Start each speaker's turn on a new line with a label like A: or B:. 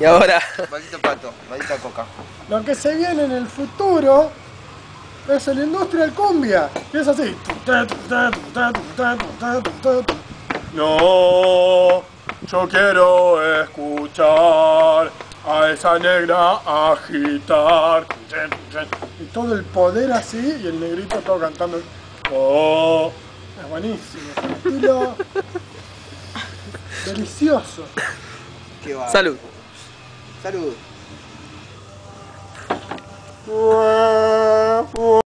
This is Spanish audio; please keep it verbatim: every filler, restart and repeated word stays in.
A: Y ahora...
B: Maldito pato, maldita coca.
C: Lo que se viene en el futuro es la industria cumbia. Y es así. No, yo quiero escuchar a esa negra agitar. Y todo el poder así y el negrito todo cantando. Oh, es buenísimo. Es un estilo delicioso.
B: Qué va.
A: Salud.
B: Salud.